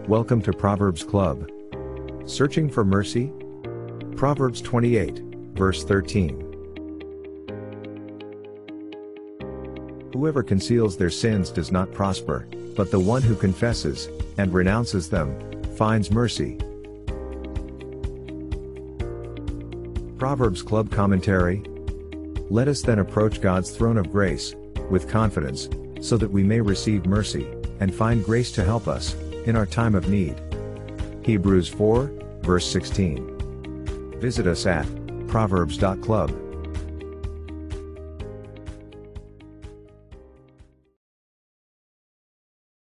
Welcome to Proverbs Club. Searching for mercy? Proverbs 28, verse 13. Whoever conceals their sins does not prosper, but the one who confesses and renounces them finds mercy. Proverbs Club Commentary. Let us then approach God's throne of grace with confidence, so that we may receive mercy and find grace to help us in our time of need. Hebrews 4, verse 16. Visit us at proverbs.club.